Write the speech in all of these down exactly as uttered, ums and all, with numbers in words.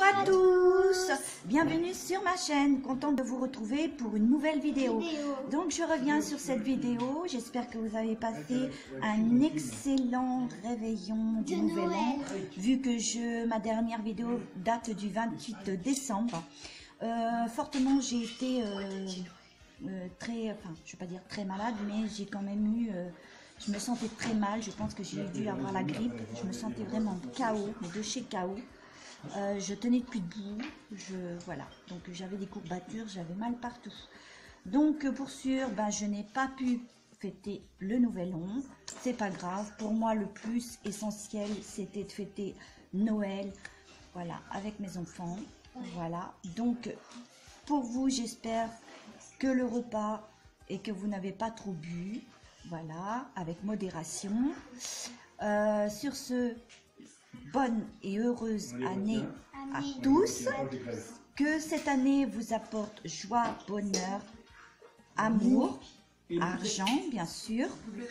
à tous, bienvenue sur ma chaîne, contente de vous retrouver pour une nouvelle vidéo. Donc je reviens sur cette vidéo, j'espère que vous avez passé un excellent réveillon du Nouvel An, vu que je, ma dernière vidéo date du vingt-huit décembre. Euh, fortement j'ai été euh, euh, très, enfin je ne vais pas dire très malade, mais j'ai quand même eu... Euh, je me sentais très mal, je pense que j'ai dû avoir la grippe, je me sentais vraiment K O, mais de chez K O. Euh, je tenais plus debout, je, voilà, donc j'avais des courbatures, j'avais mal partout. Donc pour sûr, ben, je n'ai pas pu fêter le Nouvel An, c'est pas grave. Pour moi, le plus essentiel, c'était de fêter Noël, voilà, avec mes enfants, voilà. Donc pour vous, j'espère que le repas et que vous n'avez pas trop bu. Voilà, avec modération. Euh, sur ce, bonne et heureuse année à tous. Que cette année vous apporte joie, bonheur, amour, argent, bien sûr.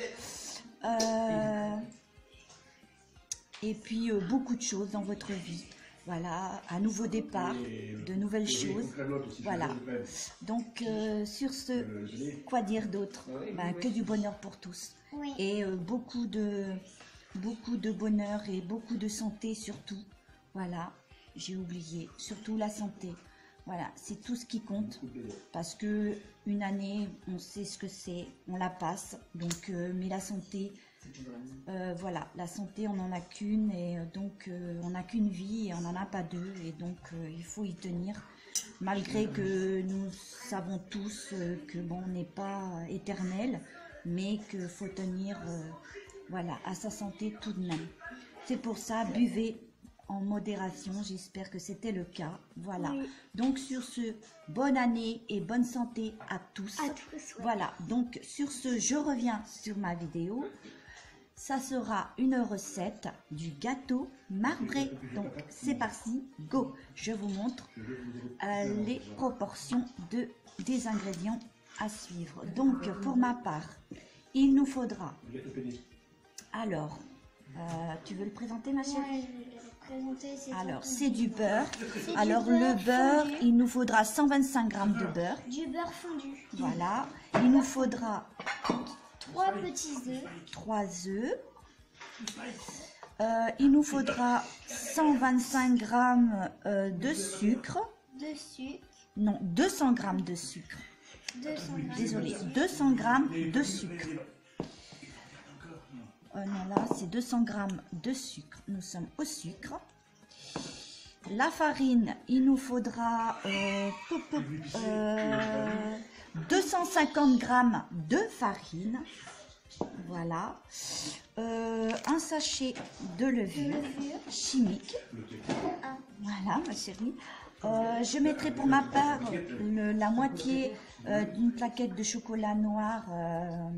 Euh, et puis euh, beaucoup de choses dans votre vie. Voilà, un nouveau départ, de nouvelles choses. Voilà. Donc, euh, sur ce, quoi dire d'autre? Ben, que du bonheur pour tous. Et euh, beaucoup de, beaucoup de bonheur et beaucoup de santé surtout. Voilà, j'ai oublié. Surtout la santé. Voilà, c'est tout ce qui compte. Parce que une année, on sait ce que c'est, on la passe. Donc, euh, mais la santé... Euh, voilà, la santé on n'en a qu'une et euh, donc euh, on n'a qu'une vie et on n'en a pas deux et donc euh, il faut y tenir malgré que nous savons tous euh, que bon, on n'est pas éternel mais qu'il faut tenir euh, voilà, à sa santé tout de même. C'est pour ça, buvez en modération, j'espère que c'était le cas. Voilà, oui. Donc sur ce, bonne année et bonne santé à tous, à tous ouais. Voilà, donc sur ce, je reviens sur ma vidéo. Ça sera une recette du gâteau marbré. Donc c'est parti, go! Je vous montre euh, les proportions de, des ingrédients à suivre. Donc pour ma part, il nous faudra... Alors, euh, tu veux le présenter ma chérie? Ouais, je vais le présenter. Alors c'est du beurre. Alors du beurre le beurre, fondu. Il nous faudra cent vingt-cinq grammes de beurre. Du beurre fondu. Voilà. Il nous faudra... Trois petits œufs. Trois œufs. Euh, il nous faudra cent vingt-cinq grammes euh, de sucre. De sucre. Non, deux cents grammes de sucre. deux cents grammes. Désolée, deux cents grammes de sucre. Euh, non, là, c'est deux cents grammes de sucre. Nous sommes au sucre. La farine, il nous faudra euh, euh, deux cent cinquante grammes de farine. Voilà. Euh, un sachet de levure, levure. chimique. Voilà, ma chérie. Euh, je mettrai pour ma part le, la moitié euh, d'une plaquette de chocolat noir. Euh,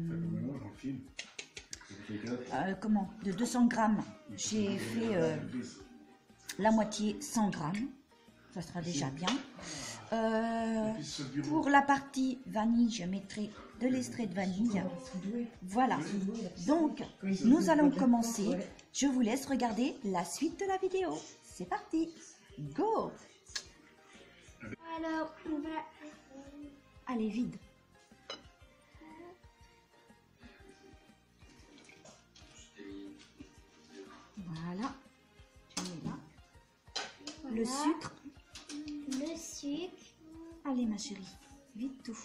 euh, comment de deux cents grammes. J'ai fait euh, la moitié cent grammes. Ça sera déjà bien. Euh, pour la partie vanille, je mettrai de l'extrait de vanille. Voilà. Donc, nous allons commencer. Je vous laisse regarder la suite de la vidéo. C'est parti. Go! Alors, on va... Allez, vide. Voilà. Tu mets là. Voilà. Le sucre. Le sucre. Allez ma chérie, vite tout.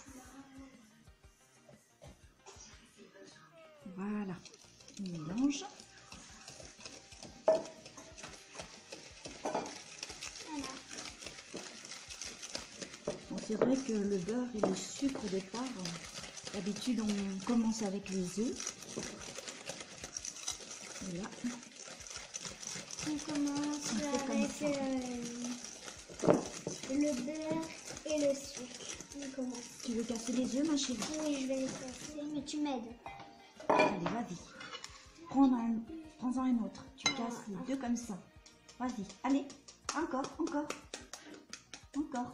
Voilà, on mélange. Voilà. Bon, c'est vrai que le beurre et le sucre au départ, d'habitude on commence avec les œufs. Voilà. On commence on avec euh, le beurre et le sucre. On commence. Tu veux casser les œufs ma chérie? Oui, je vais les casser, mais tu m'aides. Allez, vas-y. Prends un, prends un autre. Tu casses les deux comme ça. Vas-y, allez. Encore, encore. Encore.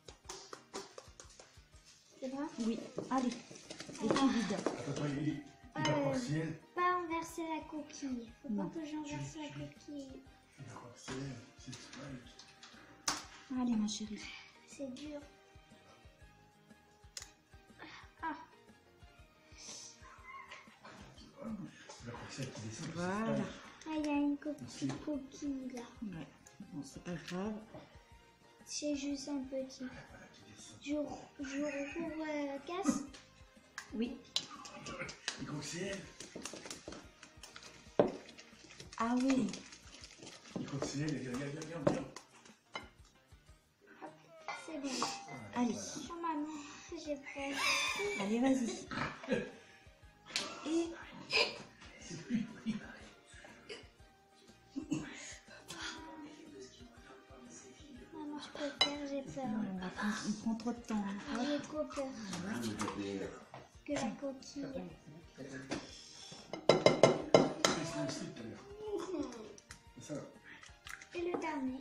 C'est vrai? Oui, allez. Et tu vides. Euh, pas renverser la coquille. Faut pas que j'enverse la coquille. Allez, ma chérie. C'est dur. Ah. Voilà. Ah, il y a une coquille, coquille là. Ouais. Bon, c'est pas grave. C'est juste un petit. Je, je recouvre la casse. Oui. Ah oui. C'est bon. Allez. Oh maman, j'ai peur. Allez, vas-y. Et... Maman, je préfère, j'ai peur. On, va prendre, on prend trop de temps. Hein. J'ai trop peur. Que la coquille. Et le dernier.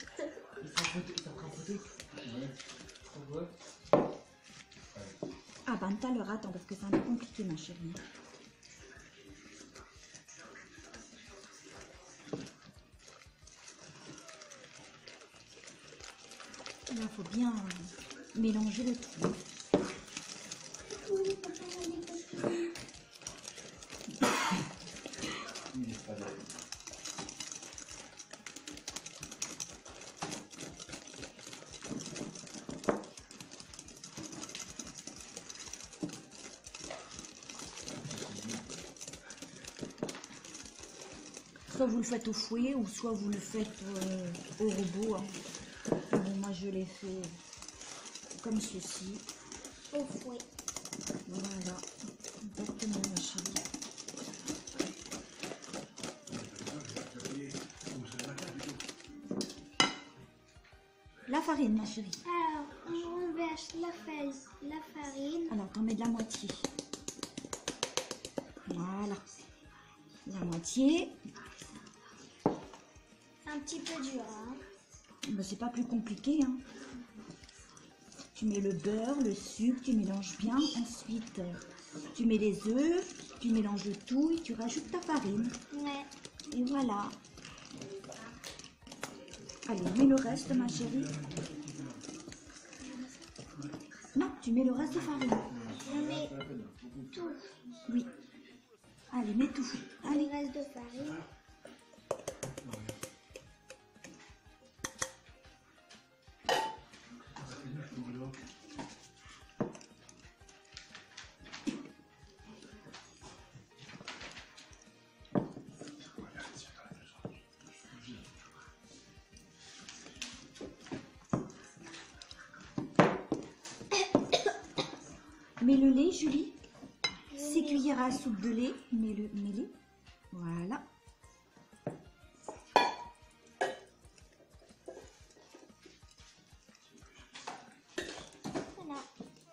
Ah ben tout à l'heure, attends, parce que c'est un peu compliqué, ma chérie. Là, il faut bien mélanger le tout. Soit vous le faites au fouet, ou soit vous le faites euh, au robot. Hein. Bon, moi, je l'ai fait comme ceci. Au fouet. Voilà, exactement, ma chérie. La farine, ma chérie. Alors, on renverse la, fa la farine. Alors, on met de la moitié. Voilà. La moitié. Un petit peu dur, hein. Ben, c'est pas plus compliqué, hein. Tu mets le beurre, le sucre, tu mélanges bien. Ensuite, tu mets les œufs, tu mélanges le tout et tu rajoutes ta farine. Ouais. Et voilà. Allez, mets le reste, ma chérie. Non, tu mets le reste de farine. Je mets tout. Oui. Allez, mets tout. Allez. Le reste de farine. Mets le lait, Julie. six cuillères à soupe de lait. Mets-le, mets-le. Voilà. Voilà.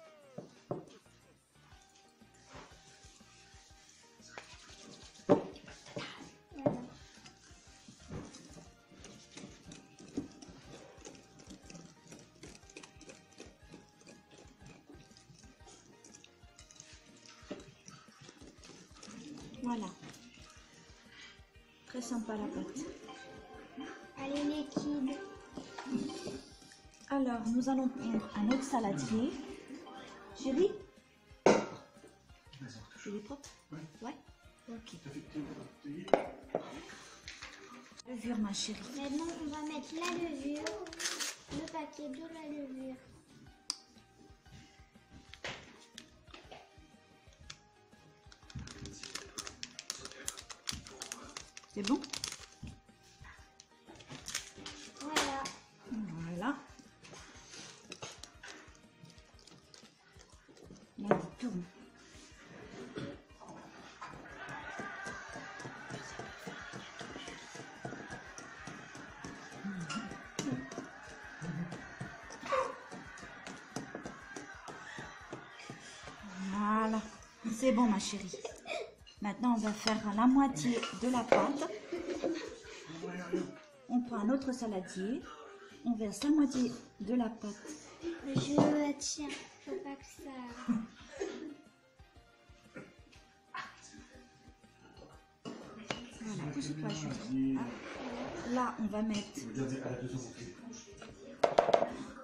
Voilà. Voilà. Très sympa la pâte. Allez, liquide. Alors, nous allons prendre un autre saladier. Chérie, c'est des propres? Ouais. Ok. Levure, ma chérie. Maintenant, on va mettre la levure, le paquet de la levure. C'est bon? Voilà. Voilà. Là, on tourne. Voilà. C'est bon, ma chérie. Maintenant, on va faire la moitié de la pâte. On prend un autre saladier. On verse la moitié de la pâte. Je tiens. Faut pas que ça... Voilà, pousse-toi, Julie. Là, on va mettre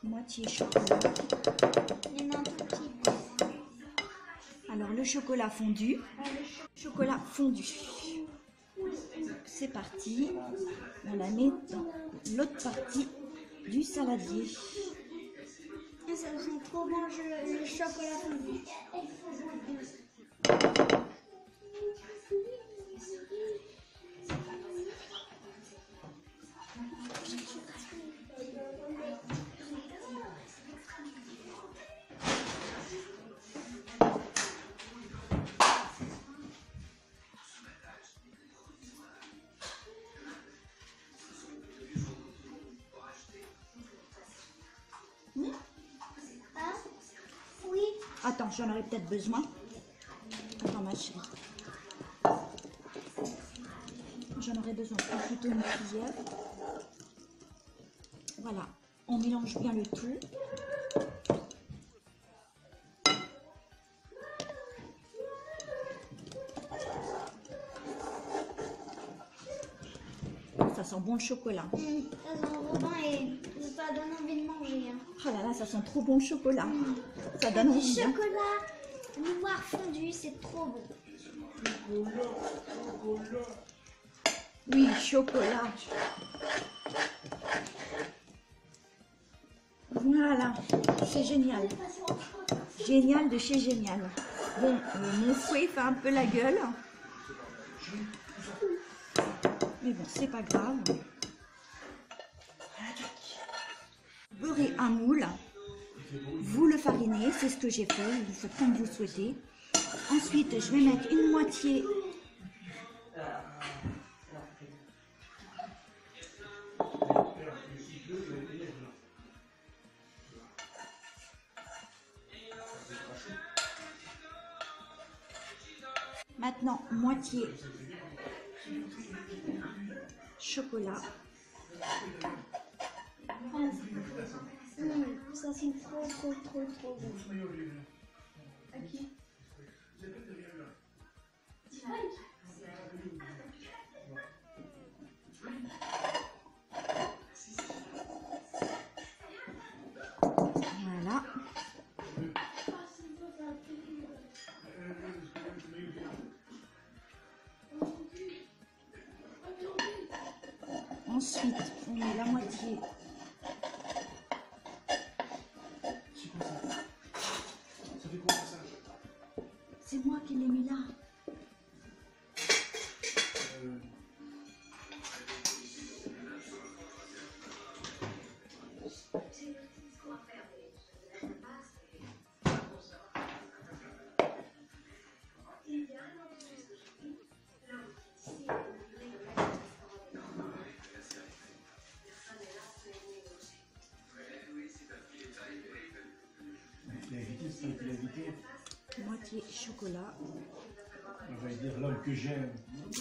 moitié chocolat. Il y en a un tout petit peu. Alors le chocolat fondu, chocolat fondu. C'est parti, on la met dans l'autre partie du saladier. Et ça sent trop bon le, le chocolat fondu. Ah, oui. Attends, j'en aurais peut-être besoin. Attends ma chérie. J'en aurais besoin, plutôt une cuillère. Voilà, on mélange bien le tout. Ça sent bon le chocolat. Mmh, ça sent trop bon et ça donne envie de manger. Hein. Oh là là, ça sent trop bon le chocolat. Mmh. Ça donne Du envie. Hein. chocolat noir fondu, c'est trop bon. Oui, chocolat. Voilà, c'est génial. Génial de chez Génial. Bon, euh, mon fouet fait un peu la gueule. Mais bon, c'est pas grave. Beurrez un moule. Vous le farinez, c'est ce que j'ai fait. Vous faites comme vous souhaitez. Ensuite, je vais mettre une moitié Maintenant, moitié chocolat. Mmh, ça sent trop, trop, trop, trop bon. Voilà. Ensuite, on met la moitié. C'est moi qui l'ai mis là. Moitié chocolat. On va dire l'homme que j'aime.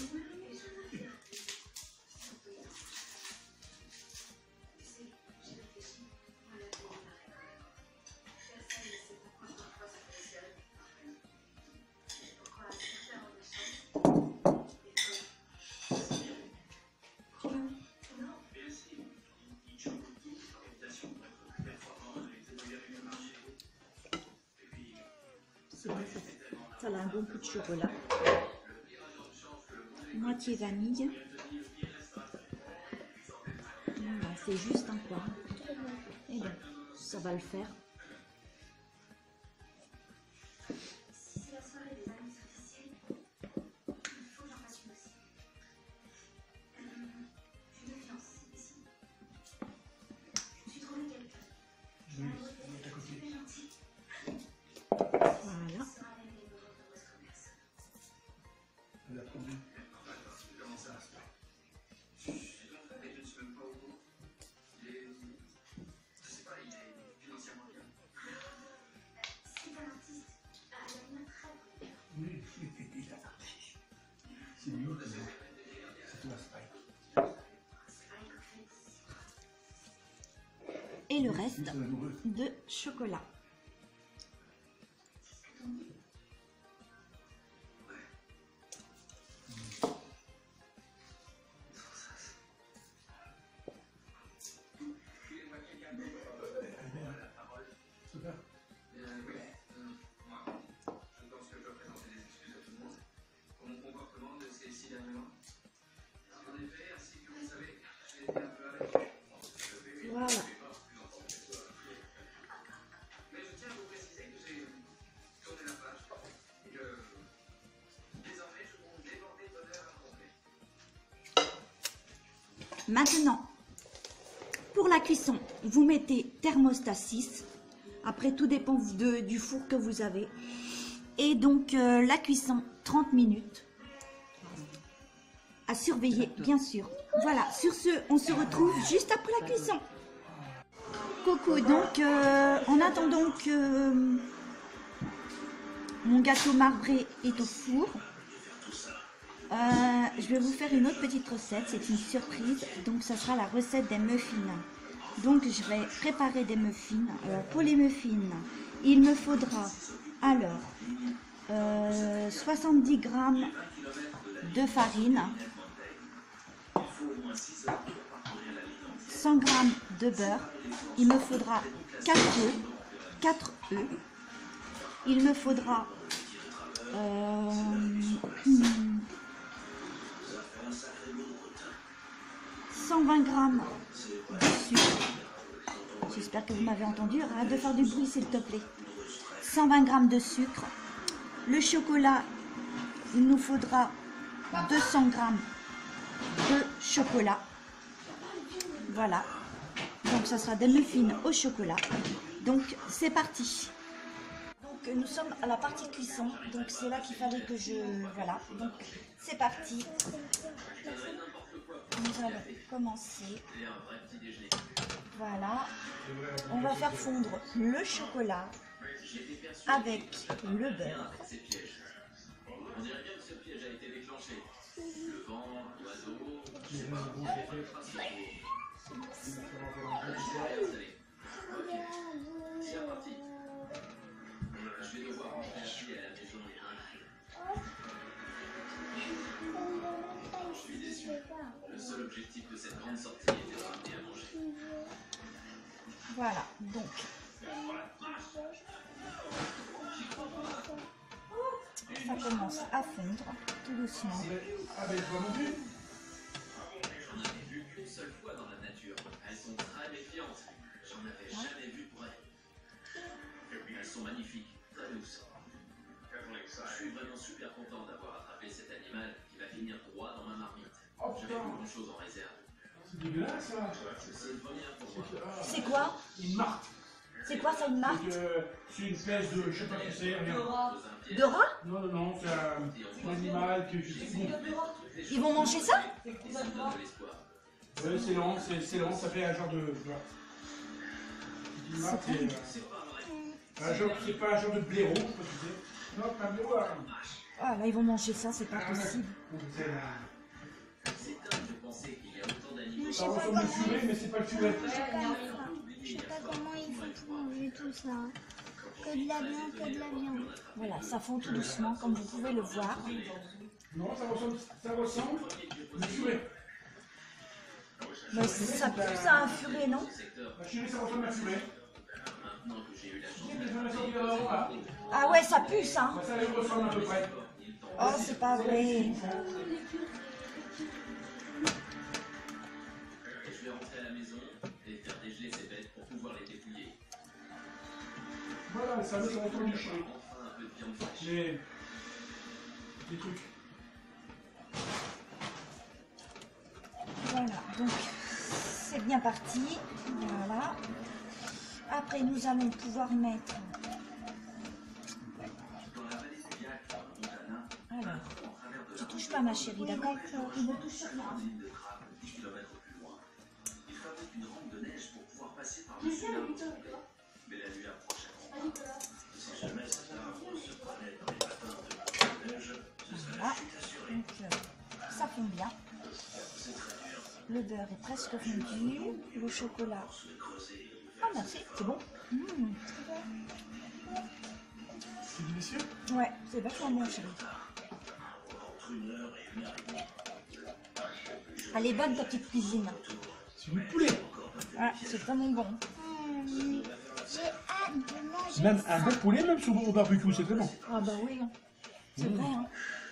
C'est bon, ça, ça a un bon coup de chocolat. Moitié vanille. Voilà, c'est juste un quoi. Et bien, ça va le faire. Voilà. C'est lui qui c'est toi, Spike. Et le reste de chocolat. Maintenant, pour la cuisson, vous mettez thermostat six. Après, tout dépend de, du four que vous avez. Et donc, euh, la cuisson, trente minutes. À surveiller, bien sûr. Voilà, sur ce, on se retrouve juste après la cuisson. Coucou, donc, euh, en attendant que euh, mon gâteau marbré est au four, euh, je vais vous faire une autre petite recette. C'est une surprise. Donc, ça sera la recette des muffins. Donc, je vais préparer des muffins. Alors, pour les muffins, il me faudra alors euh, soixante-dix grammes de farine, cent grammes de beurre. Il me faudra quatre œufs. quatre œufs. Il me faudra euh, cent vingt grammes de sucre. J'espère que vous m'avez entendu. Arrête de faire du bruit, s'il te plaît. cent vingt grammes de sucre. Le chocolat, il nous faudra deux cents grammes de chocolat. Voilà. Donc, ça sera des muffins au chocolat. Donc, c'est parti. Donc, nous sommes à la partie cuisson. Donc, c'est là qu'il fallait que je... Voilà. Donc, c'est parti. Nous allons commencer. Voilà. On va faire fondre le chocolat avec le beurre. On dirait bien que ce piège a été déclenché. Le vent, l'oiseau, je sais pas. C'est parti. Je vais devoir rentrer à pied à la maison. Je suis déçu. Le seul objectif de cette grande sortie était de ramener à manger. Voilà, donc. Ça commence à fondre tout doucement. Ah ben toi non plus. J'en avais vu qu'une seule fois dans la nature. Elles sont très méfiantes. J'en avais jamais vu pour elles. Elles sont magnifiques, très douces. Je suis vraiment super content d'avoir attrapé cet animal qui va finir droit dans ma marmite. Oh, j'avais plus grand chose en réserve. C'est dégueulasse ça. C'est une première pour moi. C'est quoi? Une marque. C'est quoi ça, une marque? C'est une espèce de, je sais pas ce que c'est, rien. De rat? Non, non, non, c'est un, un animal que je sais pas. Ils vont manger ça? Oui, c'est lent, c'est lent, ça fait un genre de... Voilà. Une marque, c'est... Euh, un genre, c'est pas un genre de blaireau, je sais pas ce que c'est. Non, pas un blaireau. Hein. Ah là, ils vont manger ça, c'est pas possible. C'est dingue de penser qu'il y a autant d'animaux. Ça ressemble au furet, mais c'est pas le furet. Je sais pas comment ils font pour manger tout ça. Que de la viande, que de la viande. Voilà, ça fond tout doucement, comme vous pouvez le voir. Non, ça ressemble, ça ressemble au furet. Mais ça pue ça un furet, non? La chérie, ça ressemble à un furet. Ah ouais, ça pue ça. Ça lui ressemble à peu près. Oh, c'est pas vrai. Je vais rentrer à la maison et faire dégeler ces bêtes pour pouvoir les dépouiller. Voilà, ça me ressemble du chien. Enfin un peu de viande fraîche. Les... les trucs. Voilà, donc c'est bien parti. Voilà. Après, nous allons pouvoir mettre... Alors, tu touches pas ma chérie, d'accord? Il ne touche rien. Voilà, donc ça fond bien. Le beurre est presque fondu, le chocolat. Ah merci, c'est bon. Mmh. C'est délicieux. Ouais, c'est vachement bon chérie. Elle est bonne ta petite cuisine. C'est du poulet. Ouais, c'est vraiment bon. Hum, J'ai hâte de manger Même ça. un bon poulet, même sur au barbecue, c'est très bon. Ah bah oui, hein. C'est Mmh. vrai. Hein.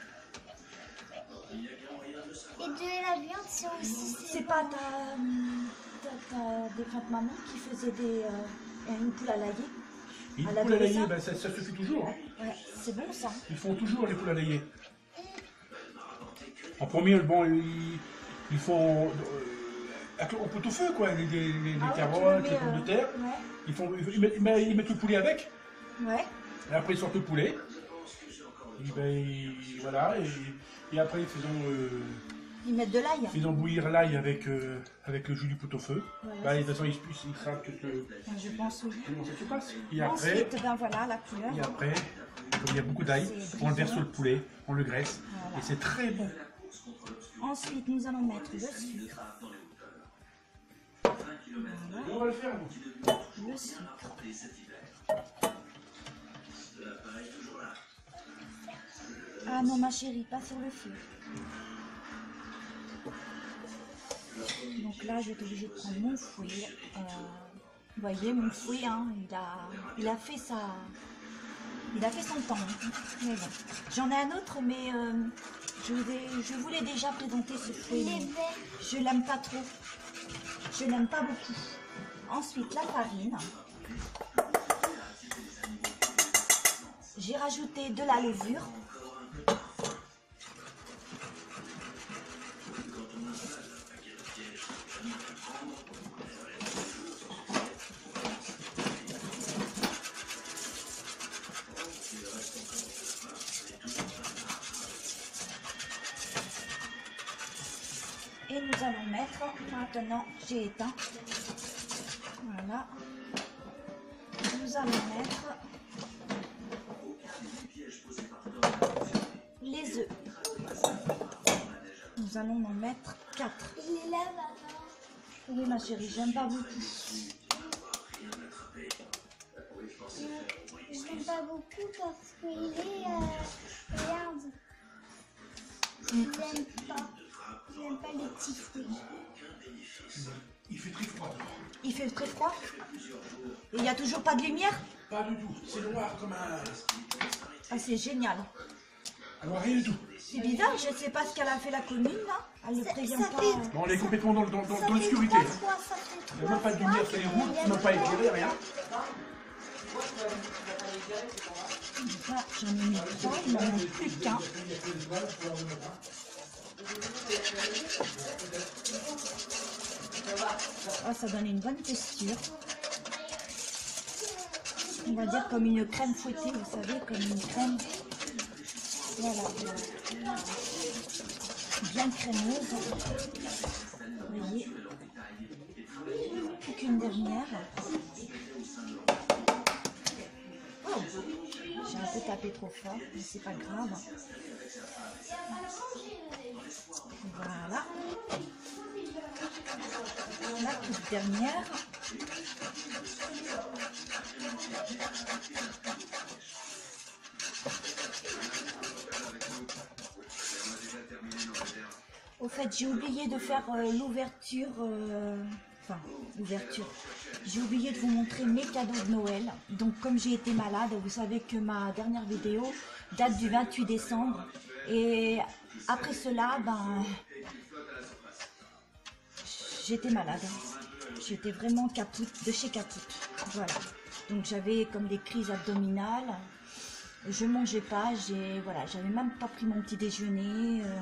Et de la viande, c'est aussi... C'est pas ta, ta, ta défunte maman qui faisait des, euh, une poule à lailler? Une Elle poule à adore lailler, ça. ben, ça, ça suffit toujours. Hein. Ouais, c'est bon ça. Ils font toujours les poules à lailler. En premier, bon, ils, ils font euh, au pot-au-feu, quoi, les, les, les Ah oui, carottes, tu les le mets, pommes euh, de terre. Ouais. Ils, font, ils, mettent, ils mettent- ils mettent le poulet avec, Ouais. et après ils sortent le poulet. Et ben, ils- voilà, et, et après ils faisons, euh, Ils mettent de l'ail. faisons bouillir l'ail avec, euh, avec le jus du pot-au-feu. Voilà, Bah, de c'est toute façon, ils, ils, ils savent que ce- Je pense oui. comment ça se passe. Et après, Ensuite, ben voilà la couleur. et après, comme il y a beaucoup d'ail, C'est on le verse brisé. sur le poulet, on le graisse, Voilà. et c'est très bon. Ensuite, nous allons mettre le sucre. Voilà, On va le faire, nous. le sucre. Ah non, ma chérie, pas sur le feu. Donc là, je vais être obligée de prendre mon fouet. Euh, vous voyez, mon fouet, hein, il, a, il a fait sa... Il a fait son temps. Hein. Mais bon. J'en ai un autre, mais euh, je, vous ai- je vous l'ai déjà présenté ce fouet. Il est mais vert. Je l'aime pas trop. Je l'aime pas beaucoup. Ensuite, la farine. J'ai rajouté de la levure. Et nous allons mettre, maintenant j'ai éteint, voilà, nous allons mettre les œufs. Nous allons en mettre quatre. Il est là, maman. Oui ma chérie, j'aime pas beaucoup. Je l'aime pas beaucoup parce qu'il est... Euh, regarde. Je l'aime pas. Je n'aime pas les petits fruits. Il fait très froid dehors. Il fait très froid. Et il n'y a toujours pas de lumière. Pas du tout, c'est noir comme un... Ah, c'est génial. Alors rien du tout. C'est bizarre, je ne sais pas ce qu'elle a fait la commune là. Elle ne Ça- prévient ça pas. fait- Bon, on est complètement dans, dans, dans, Ça dans fait l'obscurité. trois hein. fois, ça fait Il n'y a même pas de trois lumière fois sur les qu'il routes, y a même pas le éclairé, rien. Donc là, j'en ai mis trois, il m'en manque plus qu'un. Oh, ça donne une bonne texture. On va dire comme une crème fouettée, vous savez, comme une crème. Voilà. Bien crémeuse. Vous voyez. Plus qu'une dernière. Oh, j'ai un peu tapé trop fort, mais c'est pas grave. Voilà. La toute dernière. Au fait, j'ai oublié de faire euh, l'ouverture, euh, enfin, l'ouverture. J'ai oublié de vous montrer mes cadeaux de Noël. Donc, comme j'ai été malade, vous savez que ma dernière vidéo date du vingt-huit décembre. Et après cela, ben, j'étais malade. J'étais vraiment capoute, de chez capoute. Voilà. Donc, j'avais comme des crises abdominales. Je mangeais pas. J'ai, voilà, j'avais même pas pris mon petit déjeuner. Euh,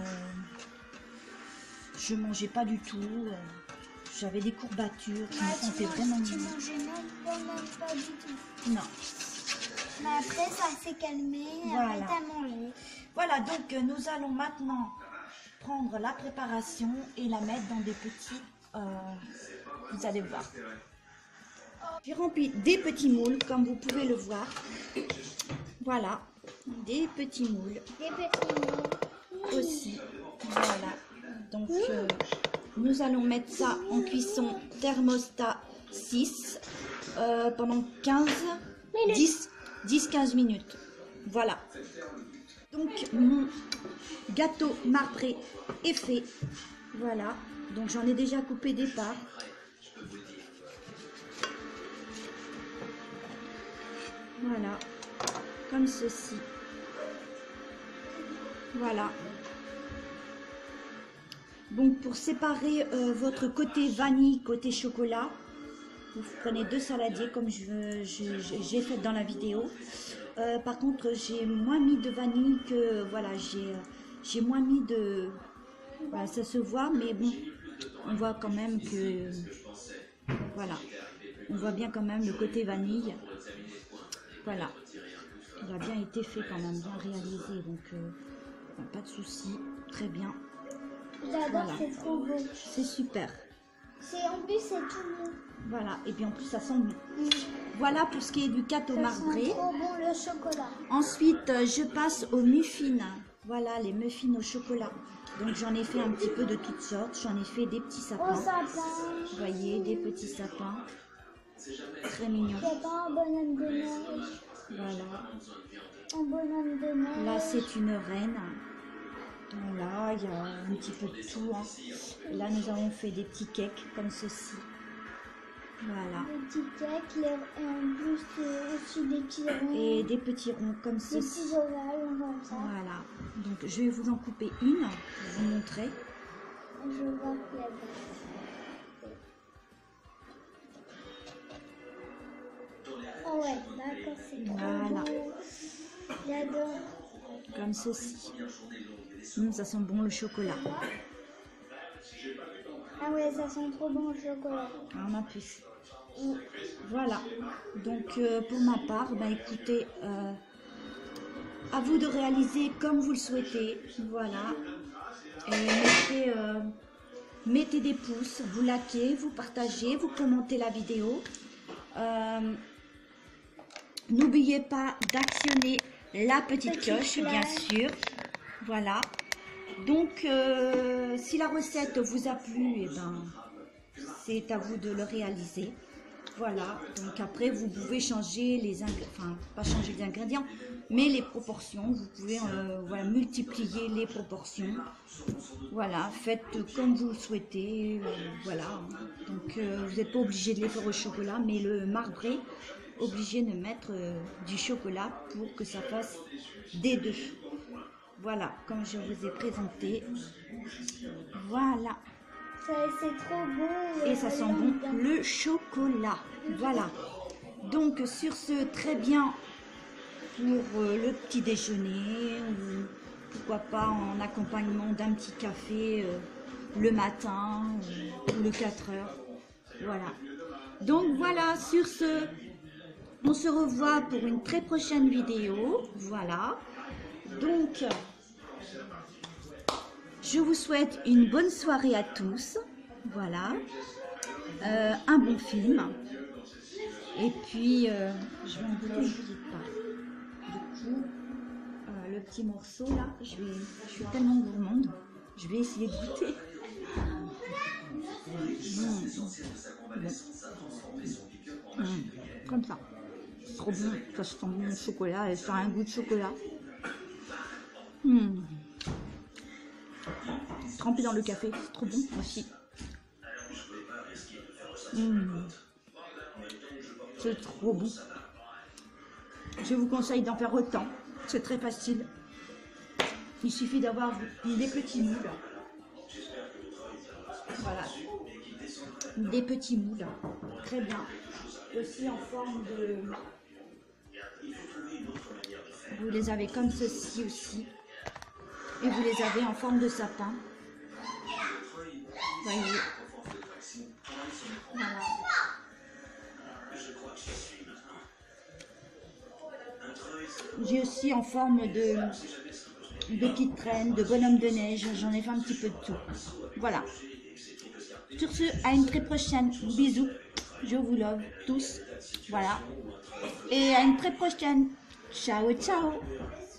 je mangeais pas du tout. Euh, j'avais des courbatures. Je me Ouais, sentais tu vraiment manges, tu nulle. mangeais même pas, même pas du tout. Non. Mais après, ça s'est calmé. Et Voilà. après, t'as mangé. Voilà, donc euh, nous allons maintenant prendre la préparation et la mettre dans des petits... euh, vous allez voir. J'ai rempli des petits moules, comme vous pouvez le voir. Voilà, des petits moules Des petits mots. aussi. Voilà, donc euh, nous allons mettre ça en cuisson thermostat six euh, pendant quinze, dix, dix quinze minutes. Voilà. Donc mon gâteau marbré est fait. Voilà. Donc j'en ai déjà coupé des parts. Voilà. Comme ceci. Voilà. Donc pour séparer euh, votre côté vanille, côté chocolat, vous prenez deux saladiers comme je, je- je- j'ai fait dans la vidéo. Euh, par contre, j'ai moins mis de vanille que, voilà, j'ai euh, j'ai moins mis de, voilà, ça se voit, mais bon, on voit quand même que, voilà, on voit bien quand même le côté vanille. Voilà, il a bien été fait quand même, bien réalisé, donc euh, pas de souci, très bien. J'adore, Voilà. c'est trop beau. C'est super. C'est en plus c'est tout beau. Voilà, et puis en plus ça sent bon. Mm. Voilà pour ce qui est du gâteau Ça marbré. sent trop bon le chocolat. Ensuite, euh, je passe aux muffins. Voilà, les muffins au chocolat. Donc j'en ai fait un petit peu de toutes sortes. J'en ai fait des petits Oh sapins. sapin. Vous voyez, des petits sapins. Très mignons. C'est pas un bonhomme de neige. Voilà. Un bonhomme de neige. Là, c'est une reine. Voilà, il y a un petit peu de tout. Hein. Et là, nous avons fait des petits cakes comme ceci. Voilà. Des petits cakes, les- et en plus euh, aussi des petits ronds. Et des petits ronds comme Des ceci. petits ovales comme ça. Voilà. Donc, je vais vous en couper une pour vous montrer. Je vois qu'il y a Oh ouais, d'accord, c'est trop Voilà. beau. J'adore. Comme ceci. Hum, ça sent bon le chocolat. Ah ouais, ça sent trop bon le chocolat. On a plus. Voilà. Donc euh, pour ma part, bah, écoutez, euh, à vous de réaliser comme vous le souhaitez. Voilà. Et mettez, euh, mettez des pouces, vous likez, vous partagez, vous commentez la vidéo. Euh, N'oubliez pas d'actionner la petite Petite cloche, bien cloche. sûr. Voilà. Donc, euh, si la recette vous a plu, eh ben, c'est à vous de le réaliser. Voilà. Donc après, vous pouvez changer les ingrédients, enfin, pas changer les ingrédients, mais les proportions. Vous pouvez euh, voilà, multiplier les proportions. Voilà. Faites comme vous le souhaitez. euh, voilà. Donc, euh, vous n'êtes pas obligé de les faire au chocolat, mais le marbré, obligé de mettre euh, du chocolat pour que ça fasse des deux. Voilà, comme je vous ai présenté. Voilà. Ça- C'est trop beau. Et ça sent bon le chocolat. Voilà. Donc sur ce, très bien pour euh, le petit déjeuner ou pourquoi pas en accompagnement d'un petit café euh, le matin euh, ou le quatre heures. Voilà. Donc voilà, sur ce, on se revoit pour une très prochaine vidéo. Voilà. Donc, je vous souhaite une bonne soirée à tous. Voilà. Euh, un bon film. Et puis, euh, je vais en goûter une petite part. Du coup, euh, le petit morceau là, je, vais, je suis tellement gourmande. Je vais essayer de goûter. Mmh. Bon. Mmh. Comme ça. C'est trop bon. Ça sent bon le chocolat. Et ça a un goût de chocolat. Mmh. Trempé dans le café, c'est trop bon aussi. Mmh. C'est trop bon. Je vous conseille d'en faire autant. C'est très facile. Il suffit d'avoir des petits moules. Voilà. Des petits moules. Très bien. Aussi en forme de... Vous les avez comme ceci aussi. Et vous les avez en forme de sapin. Voyez. Voilà. J'ai aussi en forme de, de petites traînes, de bonhomme de neige. J'en ai fait un petit peu de tout. Voilà. Sur ce, à une très prochaine. Bisous. Je vous love tous. Voilà. Et à une très prochaine. Ciao, ciao.